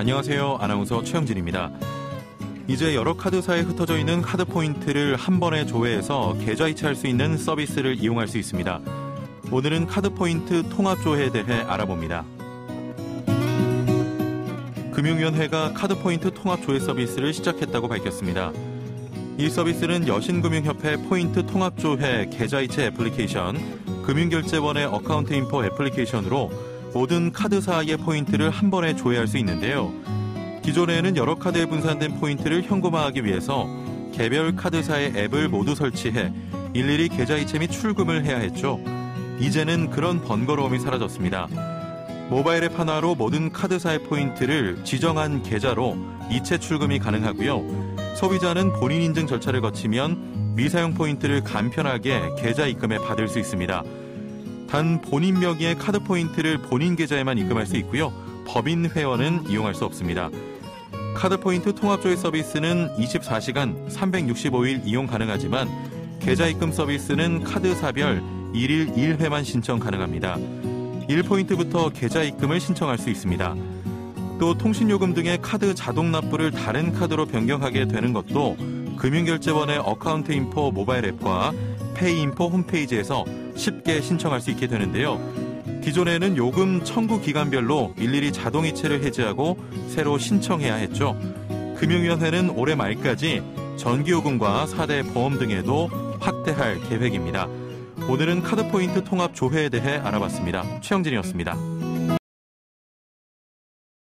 안녕하세요. 아나운서 최영진입니다. 이제 여러 카드사에 흩어져 있는 카드 포인트를 한 번에 조회해서 계좌이체할 수 있는 서비스를 이용할 수 있습니다. 오늘은 카드 포인트 통합 조회에 대해 알아봅니다. 금융위원회가 카드 포인트 통합 조회 서비스를 시작했다고 밝혔습니다. 이 서비스는 여신금융협회 포인트 통합 조회 계좌이체 애플리케이션, 금융결제원의 어카운트 인포 애플리케이션으로 모든 카드사의 포인트를 한 번에 조회할 수 있는데요. 기존에는 여러 카드에 분산된 포인트를 현금화하기 위해서 개별 카드사의 앱을 모두 설치해 일일이 계좌이체 및 출금을 해야 했죠. 이제는 그런 번거로움이 사라졌습니다. 모바일 앱 하나로 모든 카드사의 포인트를 지정한 계좌로 이체 출금이 가능하고요. 소비자는 본인 인증 절차를 거치면 미사용 포인트를 간편하게 계좌 입금에 받을 수 있습니다. 단 본인 명의의 카드 포인트를 본인 계좌에만 입금할 수 있고요. 법인 회원은 이용할 수 없습니다. 카드 포인트 통합조회 서비스는 24시간 365일 이용 가능하지만 계좌 입금 서비스는 카드사별 1일 1회만 신청 가능합니다. 1포인트부터 계좌 입금을 신청할 수 있습니다. 또 통신요금 등의 카드 자동 납부를 다른 카드로 변경하게 되는 것도 금융결제원의 어카운트 인포 모바일 앱과 페이인포 홈페이지에서 쉽게 신청할 수 있게 되는데요. 기존에는 요금 청구 기간별로 일일이 자동이체를 해지하고 새로 신청해야 했죠. 금융위원회는 올해 말까지 전기요금과 4대 보험 등에도 확대할 계획입니다. 오늘은 카드 포인트 통합 조회에 대해 알아봤습니다. 최영진이었습니다.